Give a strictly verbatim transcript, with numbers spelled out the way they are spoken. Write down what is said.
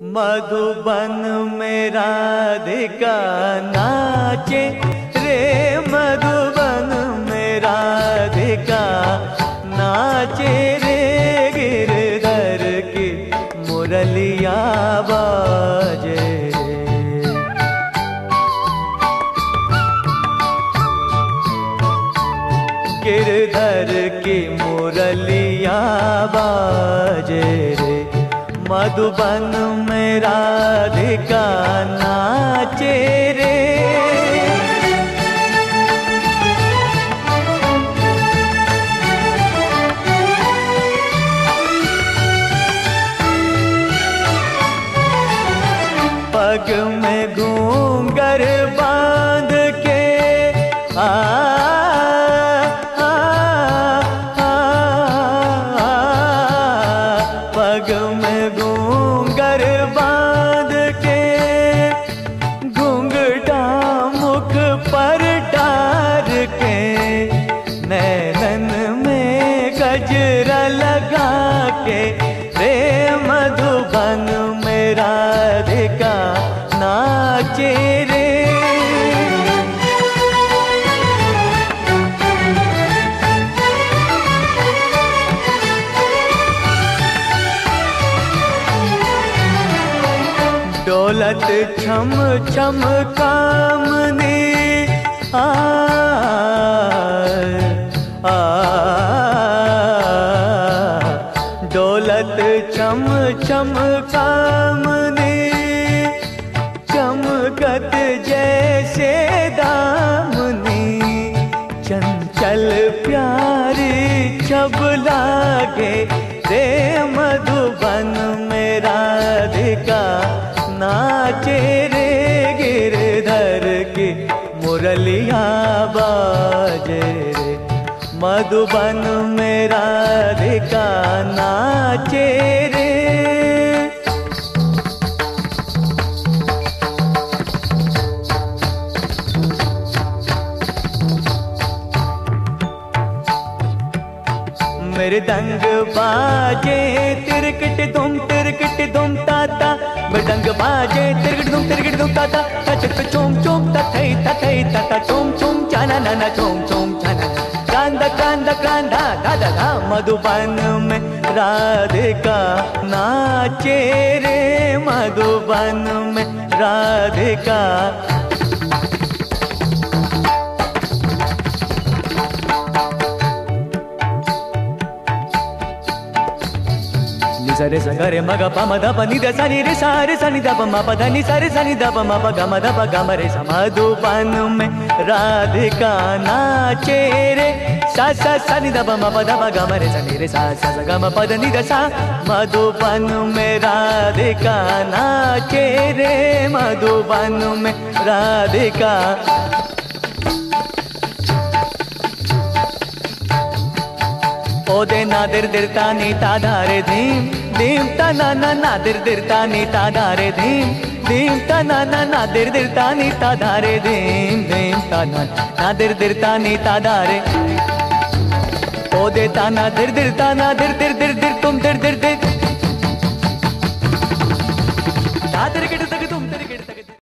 मधुबन में राधिका नाचे रे, मधुबन में राधिका नाचे रे, गिरधर की मुरलिया बाजे रे। गिरधर की मुरलिया बाजे रे, मधुबन में राधिका नाचे रे। पग में घूंघर बांध के आ, आ, आ, आ, पग में घूंघर बांध के, घूंघटा मुख पर डार के, नैनन में गजरा लगा के रे, मधुबन में राधिका नाचे रे। डोलत छम छम कामनी आ, आ, डोलत छम छम कामनी, चमकत जैसे दामनी, चंचल प्यारी छब लागे रे, मधुबन में राधिका नाचे रे, गिरधर की मुरलिया बाजे रे, मधुबन में राधिका नाचे रे। मृदंग बाजे तिरकट दुम तिरकट दुम ताता, मृदंग बाजे तिरकट दुम तिरकट दुम ताता, तचक चोम चोम तथई तथई तथा चोम चोम चाना नाना चोम चोम चाना, क्रांदा क्रांदा क्रांदा दादा धा, मधुबन में राधिका नाचे रे, मधुबन में राधिका। सरे सगरे मग प मद प नि द सा नि रे सा रे सा नि द प म प ध नि सा रे सा नि द प म प ग म ध प ग म रे सा, मधुबन में राधिका नाचे रे, सा सा सा नि द प म प ध प ग म रे सा नि रे सा सा सा ग म प ध नि द सा, मधुबन में राधिका नाचे रे, मधुबन में राधिका। ओ दे नादिर दिरता नीता धारे धीम धीम तना ना नादिर दिरता नीता धारे धीम धीम तना ना नादिर दिरता नीता धारे धीम धीम तना नादिर दिरता नीता धारे। ओ दे ताना दिर दिरता ना दिर दिर दिर दिर तुम दिर दिर दिर नादिर के